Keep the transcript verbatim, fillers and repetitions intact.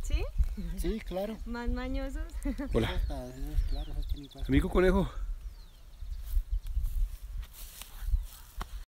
¿Sí? Sí, claro. Más mañosos. Hola. Claro, Amigo conejo.